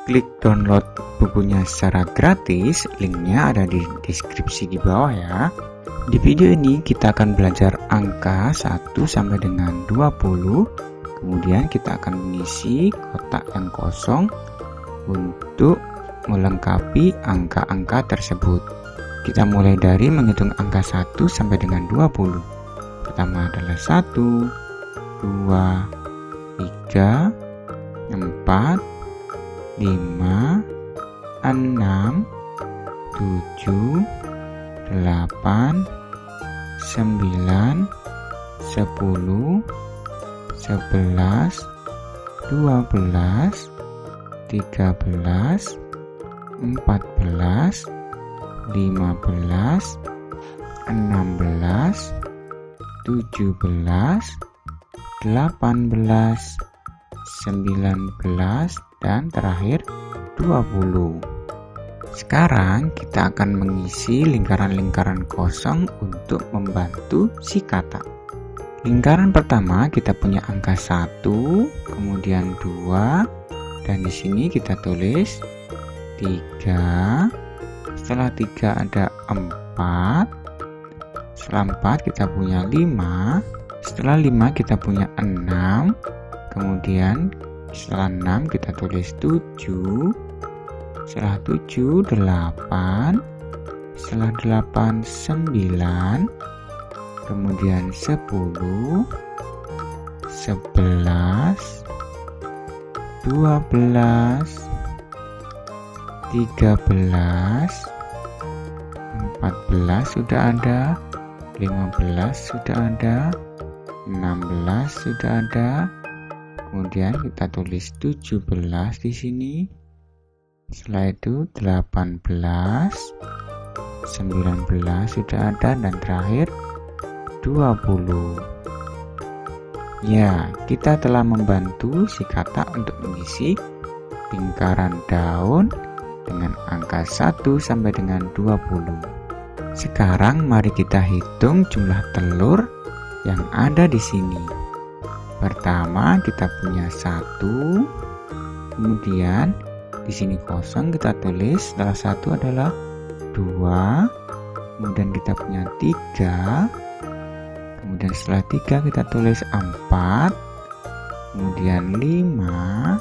klik download bukunya secara gratis, linknya ada di deskripsi di bawah ya. Di video ini kita akan belajar angka 1 sampai dengan 20. Kemudian kita akan mengisi kotak yang kosong untuk melengkapi angka-angka tersebut. Kita mulai dari menghitung angka 1 sampai dengan 20. Pertama adalah 1, 2, 3, 4, 5, 6, 7, 8, 9, 10, 11, 12, 13, 14, 15, 16, 17, 18, 19, dan terakhir 20. Sekarang kita akan mengisi lingkaran-lingkaran kosong untuk membantu si kata. Lingkaran pertama kita punya angka 1, kemudian 2, dan di sini kita tulis 3. Setelah 3 ada 4. Setelah 4 kita punya 5. Setelah 5 kita punya 6. Kemudian setelah 6 kita tulis 7. Setelah 7 8. Setelah 8 9. Kemudian 10, 11, 12, 13, 14 sudah ada, 15 sudah ada, 16 sudah ada. Kemudian kita tulis 17 di sini. Setelah itu 18, 19 sudah ada, dan terakhir 20. Ya, kita telah membantu si kata untuk mengisi lingkaran daun dengan angka 1 sampai dengan 20. Sekarang mari kita hitung jumlah telur yang ada di sini. Pertama kita punya 1, kemudian di sini kosong kita tulis setelah 1 adalah 2, kemudian kita punya 3, kemudian setelah 3 kita tulis 4, kemudian 5,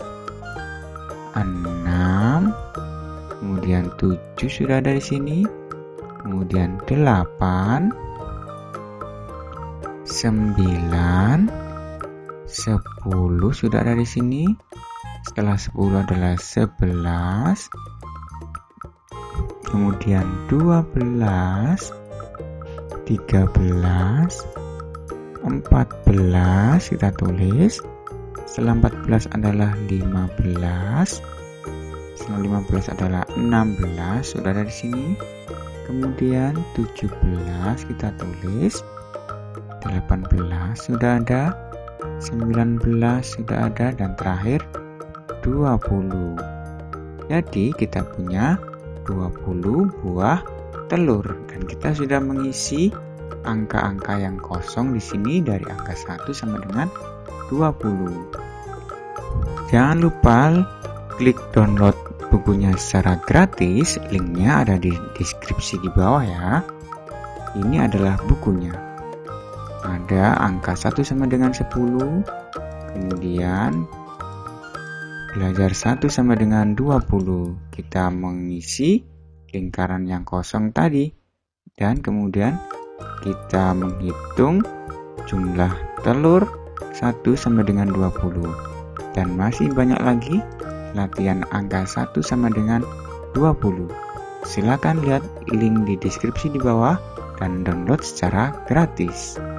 6, kemudian 7 sudah ada di sini, kemudian 8, 9, 10 sudah ada di sini. Setelah 10 adalah 11, kemudian 12, 13, 14 kita tulis. Setelah 14 adalah 15. Setelah 15 adalah 16 sudah ada di sini. Kemudian 17 kita tulis. 18 sudah ada, 19 sudah ada, dan terakhir 20. Jadi kita punya 20 buah telur, dan kita sudah mengisi angka-angka yang kosong di sini dari angka 1 sampai dengan 20. Jangan lupa klik download bukunya secara gratis, linknya ada di deskripsi di bawah ya. Ini adalah bukunya. Ada angka 1 sama dengan 10, kemudian belajar 1 sama dengan 20. Kita mengisi lingkaran yang kosong tadi, dan kemudian kita menghitung jumlah telur 1 sama dengan 20. Dan masih banyak lagi latihan angka 1 sama dengan 20. Silakan lihat link di deskripsi di bawah dan download secara gratis.